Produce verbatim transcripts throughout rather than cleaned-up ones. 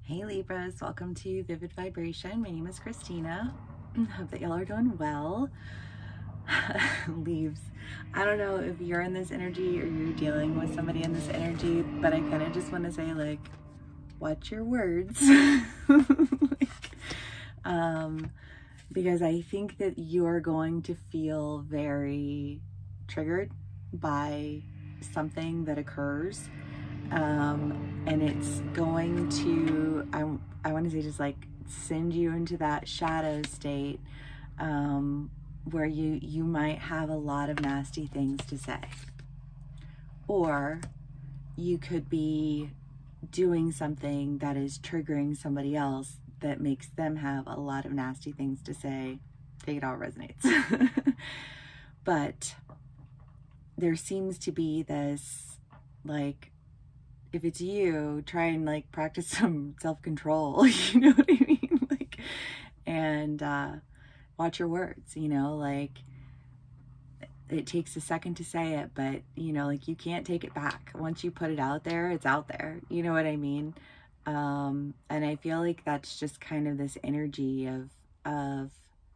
Hey Libras, welcome to Vivid Vibration. My name is Christina. Hope that y'all are doing well. Leaves. I don't know if you're in this energy or you're dealing with somebody in this energy, but I kind of just want to say, like, watch your words. like, um, because I think that you're going to feel very triggered by something that occurs. Um, and it's going to, I, I want to say just like send you into that shadow state, um, where you, you might have a lot of nasty things to say, or you could be doing something that is triggering somebody else that makes them have a lot of nasty things to say. Take it all resonates. But there seems to be this, like, if it's you, try and like practice some self-control, you know what I mean? Like, and uh, watch your words, you know, like it takes a second to say it, but you know, like you can't take it back. Once you put it out there, it's out there. You know what I mean? Um, and I feel like that's just kind of this energy of, of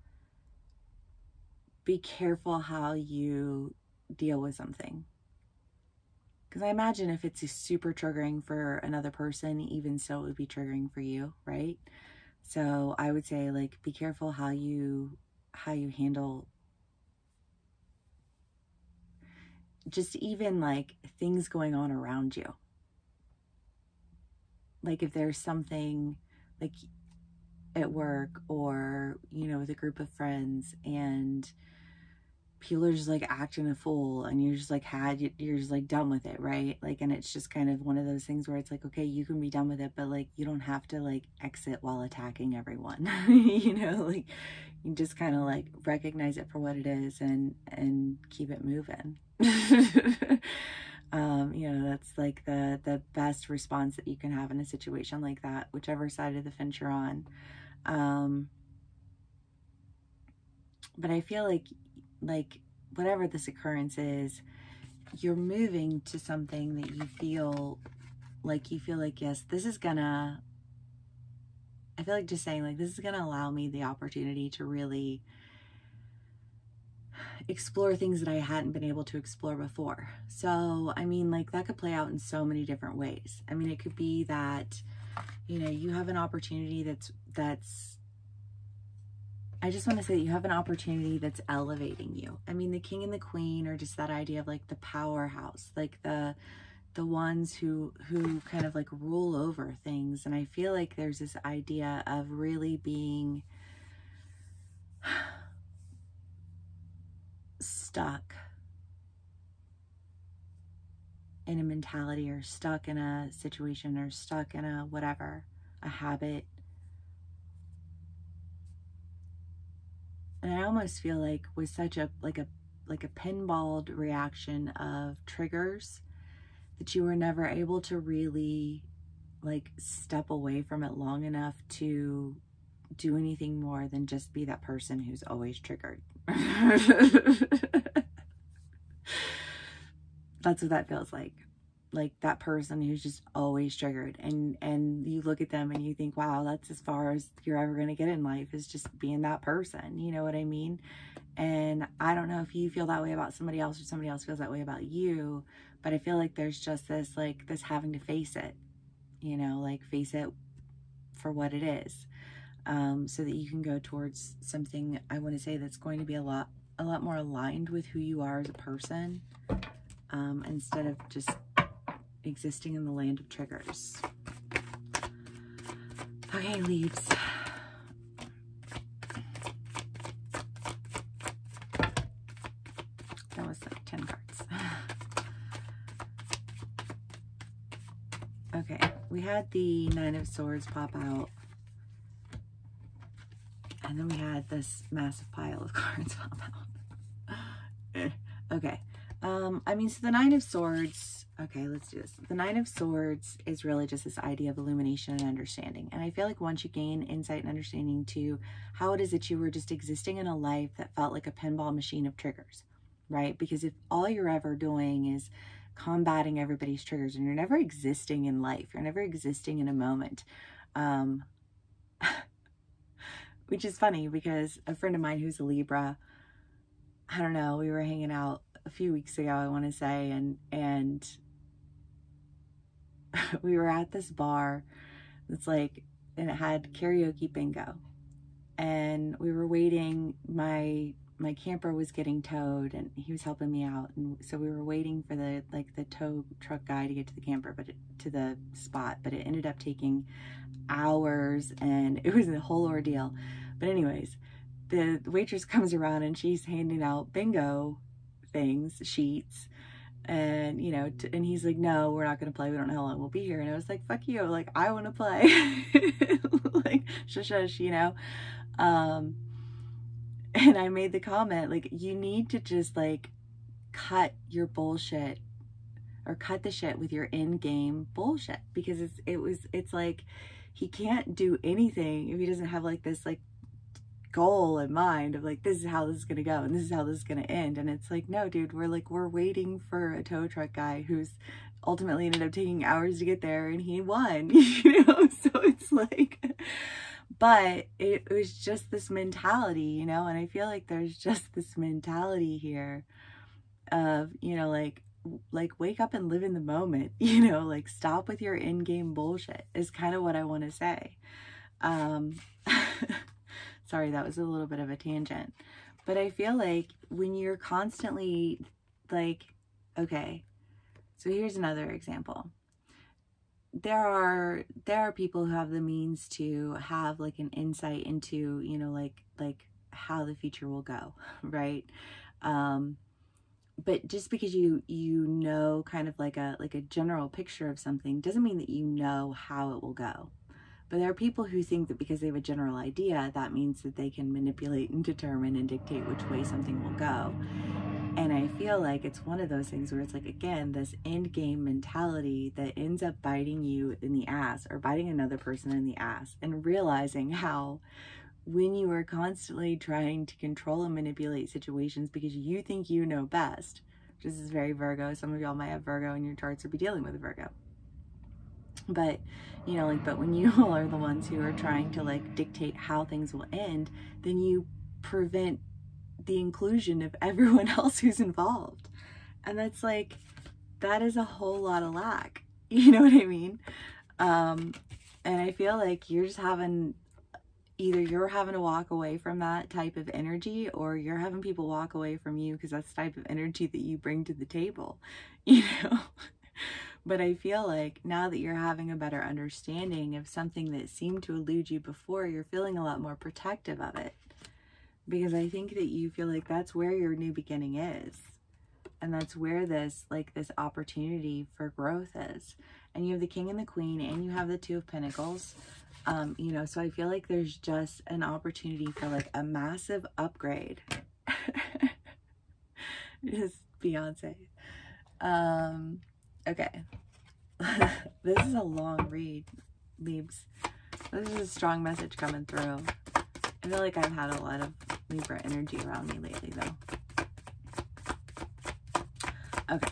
be careful how you deal with something. Because I imagine if it's super triggering for another person, even so, it would be triggering for you, right? So I would say, like, be careful how you how you handle just even like things going on around you. Like if there's something like at work or, you know, with a group of friends and people are just like acting a fool and you're just like had you're just like done with it, right? Like, and it's just kind of one of those things where it's like, okay, you can be done with it, but like you don't have to like exit while attacking everyone. You know, like you just kind of like recognize it for what it is and and keep it moving. um you know, that's like the the best response that you can have in a situation like that, whichever side of the fence you're on. Um but I feel like like whatever this occurrence is, you're moving to something that you feel like you feel like, yes, this is gonna, I feel like just saying like, this is gonna allow me the opportunity to really explore things that I hadn't been able to explore before. So, I mean, like that could play out in so many different ways. I mean, it could be that, you know, you have an opportunity that's, that's, I just want to say that you have an opportunity that's elevating you. I mean, the king and the queen are just that idea of like the powerhouse, like the the ones who who kind of like rule over things. And I feel like there's this idea of really being stuck in a mentality or stuck in a situation or stuck in a whatever, a habit. And I almost feel like with such a, like a, like a pinballed reaction of triggers that you were never able to really like step away from it long enough to do anything more than just be that person who's always triggered. That's what that feels like. Like that person who's just always triggered, and and you look at them and you think, wow, that's as far as you're ever going to get in life, is just being that person. You know what I mean? And I don't know if you feel that way about somebody else or somebody else feels that way about you, but I feel like there's just this like this having to face it, you know, like face it for what it is, um, so that you can go towards something, I want to say, that's going to be a lot a lot more aligned with who you are as a person, um, instead of just existing in the land of triggers. Okay, leaves. That was like ten cards. Okay, we had the Nine of Swords pop out. And then we had this massive pile of cards pop out. Okay. Um, I mean, so the Nine of Swords, okay, let's do this. The Nine of Swords is really just this idea of illumination and understanding. And I feel like once you gain insight and understanding to how it is that you were just existing in a life that felt like a pinball machine of triggers, right? Because if all you're ever doing is combating everybody's triggers and you're never existing in life, you're never existing in a moment, Um, which is funny because a friend of mine who's a Libra, I don't know, we were hanging out a few weeks ago, I want to say, and, and we were at this bar. It's like, and it had karaoke bingo, and we were waiting. My, my camper was getting towed and he was helping me out. And so we were waiting for the, like the tow truck guy to get to the camper, but it, to the spot, but it ended up taking hours and it was a whole ordeal. But anyways, the waitress comes around and she's handing out bingo things, sheets, and you know, t and he's like, no, we're not gonna play, we don't know how long we'll be here. And I was like, fuck you, like I want to play. Like shush shush, you know. Um and I made the comment, like, you need to just like cut your bullshit, or cut the shit with your in-game bullshit, because it's it was it's like he can't do anything if he doesn't have like this like goal in mind of like, this is how this is gonna go and this is how this is gonna end. And it's like, no dude, we're like we're waiting for a tow truck guy who's ultimately ended up taking hours to get there, and he won. You know, so it's like, but it was just this mentality, you know. And I feel like there's just this mentality here of, you know, like like wake up and live in the moment, you know, like stop with your in-game bullshit is kind of what I want to say. um Sorry, that was a little bit of a tangent. But I feel like when you're constantly like, okay, so here's another example. There are there are people who have the means to have like an insight into, you know, like like how the future will go, right? Um, but just because you you know kind of like a like a general picture of something doesn't mean that you know how it will go. But there are people who think that because they have a general idea, that means that they can manipulate and determine and dictate which way something will go. And I feel like it's one of those things where it's like, again, this end game mentality that ends up biting you in the ass, or biting another person in the ass, and realizing how when you are constantly trying to control and manipulate situations because you think you know best, this is very Virgo. Some of y'all might have Virgo in your charts or be dealing with a Virgo. But, you know, like, but when you all are the ones who are trying to like dictate how things will end, then you prevent the inclusion of everyone else who's involved. And that's like, that is a whole lot of lack. You know what I mean? Um, and I feel like you're just having, either you're having to walk away from that type of energy, or you're having people walk away from you because that's the type of energy that you bring to the table, you know? But I feel like now that you're having a better understanding of something that seemed to elude you before, you're feeling a lot more protective of it. Because I think that you feel like that's where your new beginning is. And that's where this, like, this opportunity for growth is. And you have the King and the Queen, and you have the Two of Pentacles. Um, you know, so I feel like there's just an opportunity for, like, a massive upgrade. Just Beyonce. Um... Okay, this is a long read, Libs. This is a strong message coming through. I feel like I've had a lot of Libra energy around me lately, though. Okay.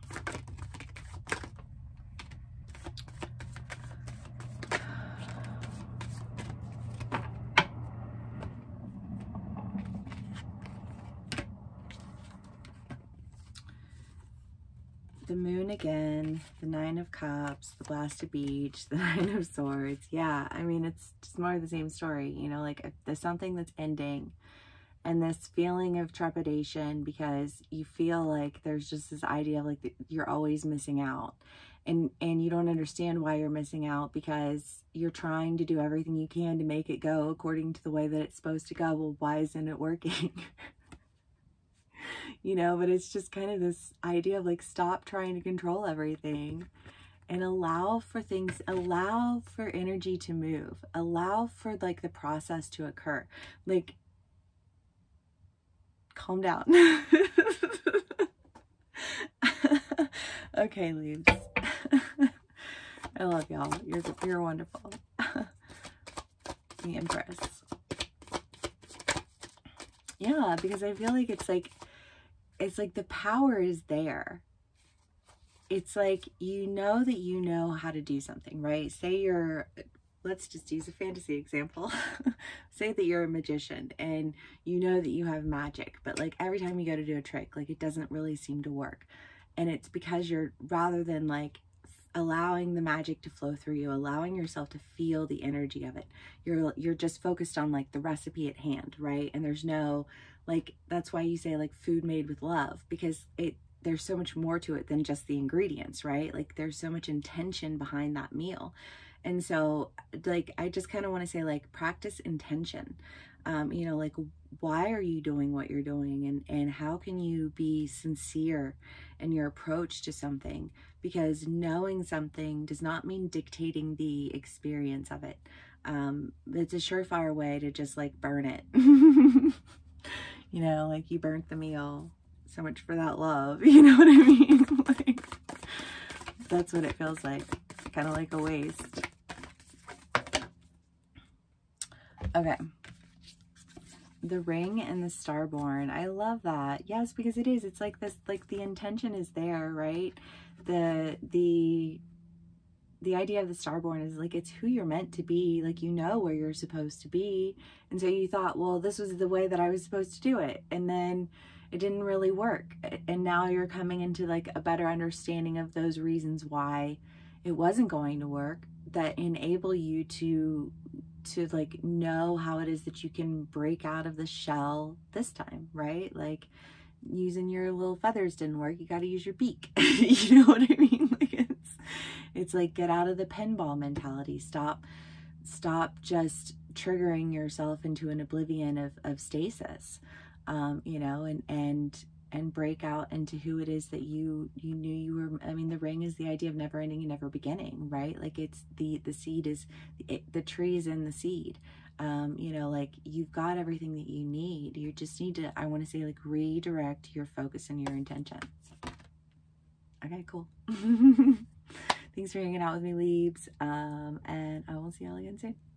The Moon again, the Nine of Cups, the Blasted Beach, the Nine of Swords. Yeah, I mean, it's just more of the same story, you know, like if there's something that's ending, and this feeling of trepidation because you feel like there's just this idea of like you're always missing out, and and you don't understand why you're missing out because you're trying to do everything you can to make it go according to the way that it's supposed to go. Well, why isn't it working? You know, but it's just kind of this idea of like, stop trying to control everything and allow for things, allow for energy to move, allow for like the process to occur. Like, calm down. Okay, Leaves. I love y'all. You're, you're wonderful. The Empress. Yeah, because I feel like it's like, it's like the power is there. It's like, you know that you know how to do something, right? Say you're let's just use a fantasy example. Say that you're a magician and you know that you have magic, but like every time you go to do a trick, like it doesn't really seem to work. And it's because you're, rather than like allowing the magic to flow through you, allowing yourself to feel the energy of it, you're you're just focused on like the recipe at hand, right? And there's no, like, that's why you say like food made with love, because it there's so much more to it than just the ingredients, right? Like there's so much intention behind that meal. And so like I just kind of want to say, like, practice intention. Um, you know, like, why are you doing what you're doing, and and how can you be sincere in your approach to something? Because knowing something does not mean dictating the experience of it. Um, it's a surefire way to just like burn it. You know, like you burnt the meal. So much for that love. You know what I mean? Like, that's what it feels like. Kind of like a waste. Okay. The ring and the starborn. I love that. Yes, because it is. It's like this, like the intention is there, right? The, the, the idea of the starborn is like, it's who you're meant to be. Like, you know where you're supposed to be. And so you thought, well, this was the way that I was supposed to do it. And then it didn't really work. And now you're coming into like a better understanding of those reasons why it wasn't going to work, that enable you to to like know how it is that you can break out of the shell this time, right? Like using your little feathers didn't work, you got to use your beak. You know what I mean? Like it's it's like, get out of the pinball mentality. Stop stop just triggering yourself into an oblivion of, of stasis, um, you know, and and and break out into who it is that you you knew you were. I mean, the ring is the idea of never ending and never beginning, right? Like it's the the seed is it, the tree is in the seed. Um, you know, like you've got everything that you need. You just need to, I want to say, like, redirect your focus and your intention. Okay, cool. Thanks for hanging out with me, Leaves. Um, and I will see y'all again soon.